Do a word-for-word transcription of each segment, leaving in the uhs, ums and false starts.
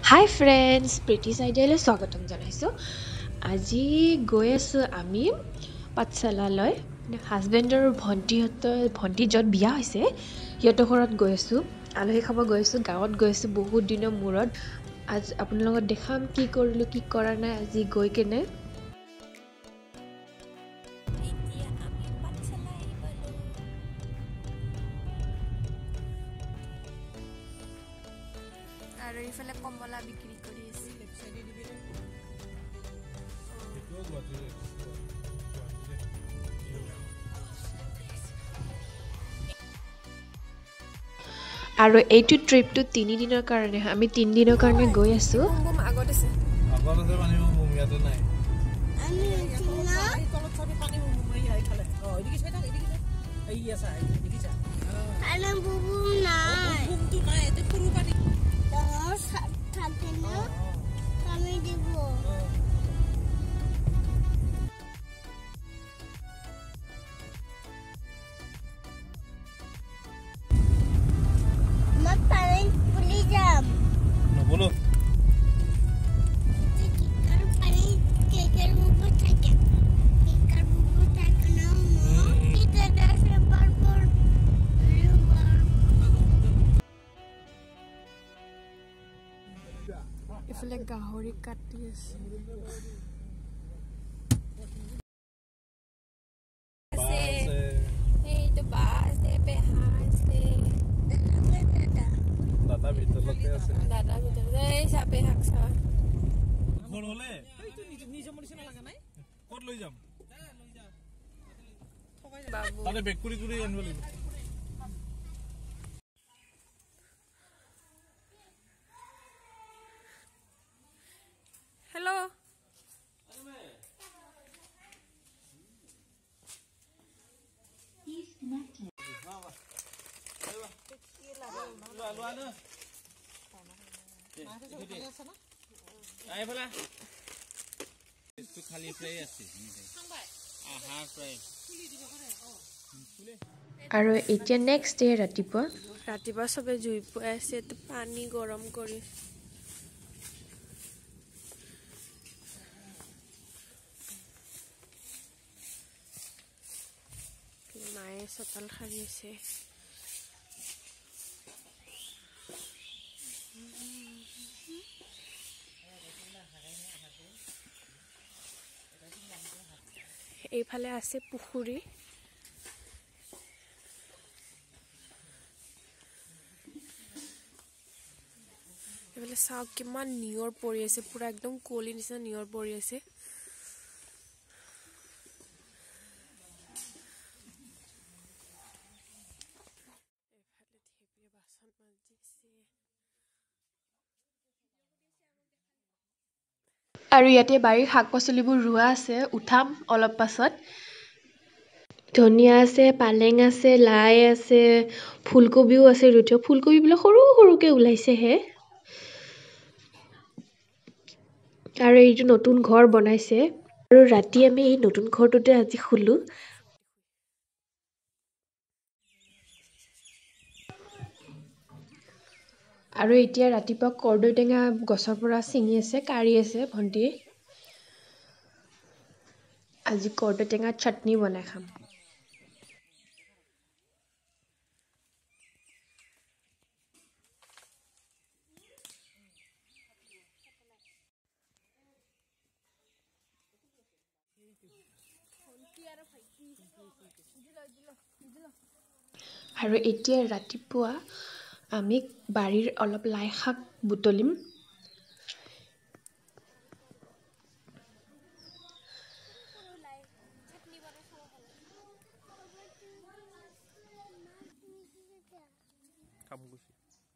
হাই friends প্ৰীতিচাইডিয়ালৈ স্বাগতম জনাইছোঁ। আজি গৈ আছোঁ আমি পাঠশালালৈ। হাজবেণ্ড আৰু ভণ্টিহঁতৰ ভণ্টি য'ত বিয়া হৈছে সিহঁতৰ ঘৰত গৈ আছোঁ, আলহী খাব গৈ আছোঁ, গাঁৱত গৈ আছোঁ বহুত দিনৰ মূৰত। আজি আপোনাৰ লগত দেখাম কি কৰিলোঁ কি কৰা নাই আজি গৈ কেনে। আৰু ইফালে কমলা বিক্ৰী কৰি আছে। আৰু এইটো ট্ৰিপটো তিনিদিনৰ কাৰণে, আমি তিনিদিনৰ কাৰণে গৈ আছোঁ। আগত আছে আগত আছে পানী মুম ইয়াতে নাই। আমি না তলত ছবি পানী মুম ইয়াই খালে অ এদিকে চাই থাক এদিকে চাই এই আছে এদিকে চাই আরে বুবু নাই বুবু তো নাই এতে পুরো পানি ডাঙৰ থাকে না আমি দিব মই পানি পুলি যাম ন বলো ইফালে গাহৰি কাটি আছে। এইটো বাছ বেহা আছে দাদা ভিতৰতে আছে দাদা ভিতৰতে এই চাপে শাক চা ঘৰ হলে এইটো নিজ মৰিছে নালাগে নাই ক'ত লৈ যাম লৈ যা বাবু তাতে বেক কৰি কৰি আনিব লাগিব। হেল্ল' খালি ফ্ৰাই আছে আহা ফ্ৰাই আৰু এতিয়া নেক্সট ডে ৰাতিপুৱা ৰাতিপুৱা চবে জুই পুৱাই আছে, পানী গৰম কৰি মায়ে চোতাল সাৰি আছে। এইফালে আছে পুখুৰী। এইফালে চাওক কিমান নিয়ৰ পৰি আছে, পুৰা একদম কুঁৱলী নিচিনা নিয়ৰ পৰি আছে। আৰু ইয়াতে বাৰীৰ শাক পাচলিবোৰ ৰোৱা আছে, উঠাম অলপ পাছত। ধনিয়া আছে, পালেং আছে, লাই আছে, ফুলকবিও আছে ৰুটিও। ফুলকবিবিলাক সৰু সৰুকে ওলাইছেহে। আৰু এইটো নতুন ঘৰ বনাইছে আৰু ৰাতি আমি এই নতুন ঘৰটোতে আজি শুলো। আৰু এতিয়া ৰাতিপুৱা কৰ্দৈ টেঙা গছৰ পৰা ছিঙি আছে, কাঢ়ি আছে ভণ্টিয়ে। আজি কৰ্দৈ টেঙা চাটনি বনাই খাম। আৰু এতিয়া ৰাতিপুৱা আমি বাৰীৰ অলপ লাই শাক বুটলিম। কাম গৈছে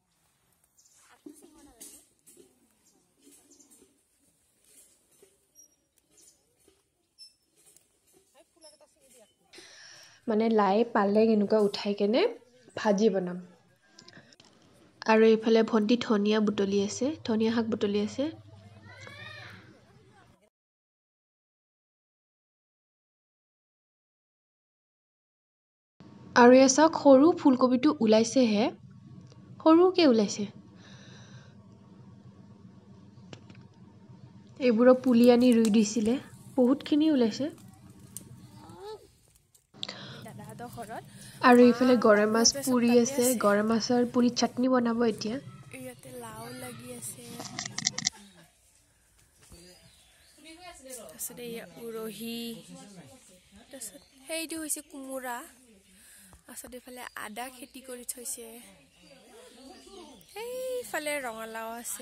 মানে লাই পালেং এনেকুৱা উঠাই কেনে ভাজি বনাম। আৰু এইফালে ভণ্টি ধনিয়া বুটলি আছে, ধনিয়া শাক বুটলি আছে। আৰু এয়া চাওক সৰু ফুলকবিটো ওলাইছেহে, সৰুকে ওলাইছে। এইবোৰৰ পুলি আনি ৰুই দিছিলে বহুতখিনি ওলাইছে দাদাহঁতৰ ঘৰত আৰু ইফালে গৰৈ মাছ পুৰি আছে গৰৈ মাছৰ পুৰি চাটনি বনাব এতিয়া ইয়াতে লাও লাগি আছে তাৰপিছতে এয়া উৰহি তাৰপিছত সেইটো হৈছে কোমোৰা তাৰপিছত এইফালে আদা খেতি কৰি থৈছে সেইফালে ৰঙালাও আছে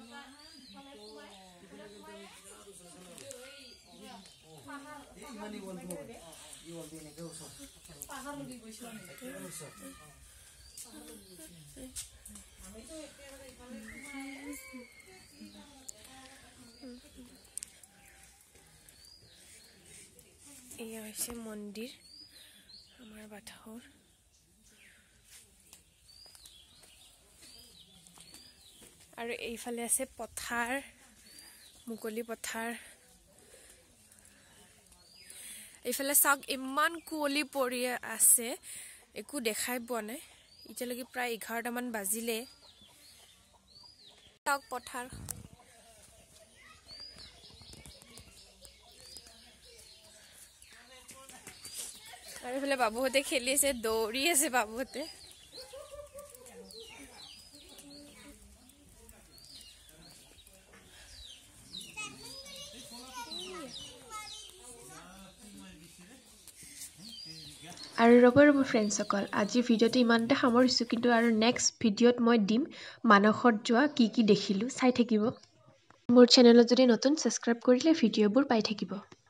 এয়া হৈছে মন্দিৰ আমাৰ বাথৌৰ আৰু এইফালে আছে পথাৰ মুকলি পথাৰ এইফালে চাওক ইমান কুঁৱলী পৰি আছে একো দেখাই পোৱা নাই এতিয়ালৈকে প্ৰায় এঘাৰটামান বাজিলে চাওক পথাৰ আৰু এইফালে বাবুহঁতে খেলি আছে দৌৰি আছে বাবুহঁতে আৰু ৰ'ব ৰ'ব ফ্ৰেণ্ডসকল আজি ভিডিঅ'টো ইমানতে সামৰিছোঁ কিন্তু আৰু নেক্সট ভিডিঅ'ত মই দিম মানসত যোৱা কি কি দেখিলোঁ চাই থাকিব মোৰ চেনেলত যদি নতুন ছাবস্ক্ৰাইব কৰিলে ভিডিঅ'বোৰ পাই থাকিব